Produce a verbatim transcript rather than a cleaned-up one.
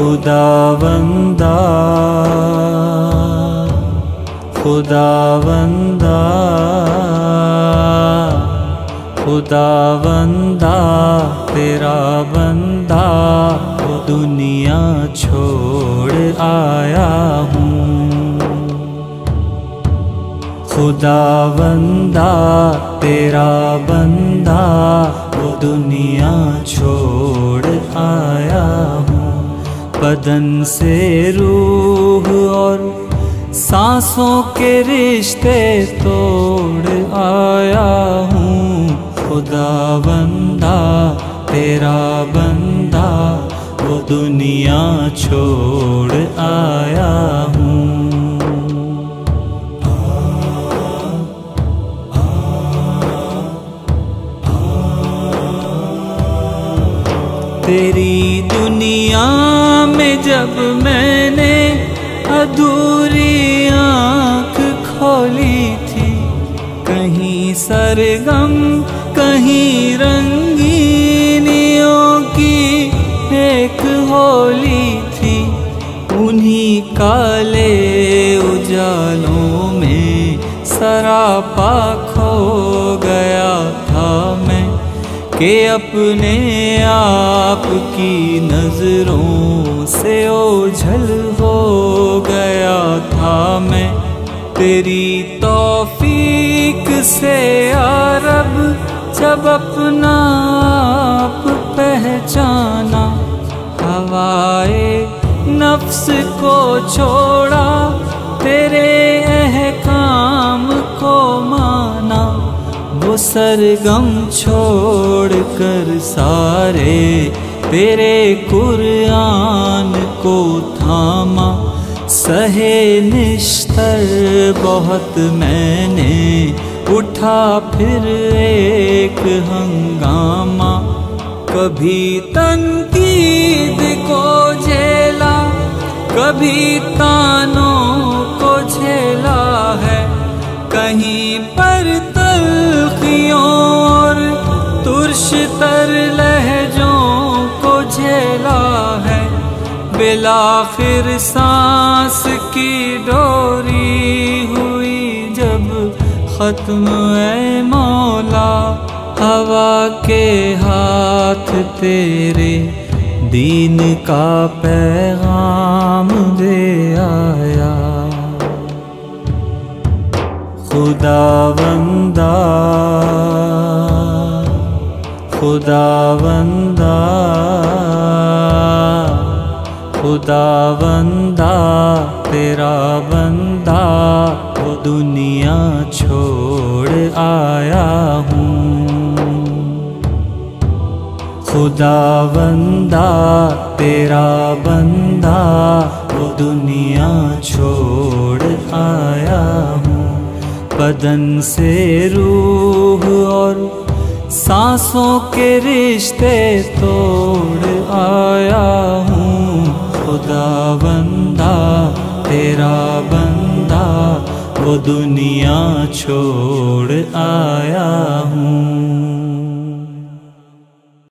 خداوندا خداوندا خداوندا تیرا بندہ وہ دنیا چھوڑ آیا ہوں، خداوندا تیرا بندہ وہ دنیا چھوڑ آیا ہوں، بدن سے روح اور سانسوں کے رشتے توڑ آیا ہوں، خداوندا تیرا بندہ وہ دنیا چھوڑ آیا ہوں۔ تیری دنیا میں جب میں نے ادھوری آنکھ کھولی تھی، کہیں سرگم کہیں رنگینیوں کی ایک ہولی تھی، انہی کالے اجالوں میں سراپا کھو گیا تھا میں، کہ اپنے آپ کی نظروں سے اوجھل ہو گیا تھا میں، تیری توفیق سے یا رب جب اپنا آپ پہچانا، ہوائے نفس کو چھوڑا تیرے احکام کو مانا، وہ سرگم چھوڑ کر سارے تیرے قرآن کو تھاما، سہے نشتر بہت میں نے اٹھا پھر ایک ہنگامہ، کبھی تنقید کو جھیلا کبھی تانوں کو جھیلا ہے، کہیں پر تلخیوں اور ترش تر لہجوں کو جھیلا ہے، بالآخر سانس کی ڈوری ہوئی جب ختم اے مولا، ہوا کے ہاتھ تیرے دین کا پیغام دے آیا، خداوندا خداوندا خداوندا تیرا بندہ وہ دنیا چھوڑ آیا ہوں، خداوندا تیرا بندہ وہ دنیا چھوڑ آیا ہوں، بدن سے روح اور سانسوں کے رشتے توڑ آیا ہوں، خداوندا تیرا بندہ وہ دنیا چھوڑ آیا ہوں۔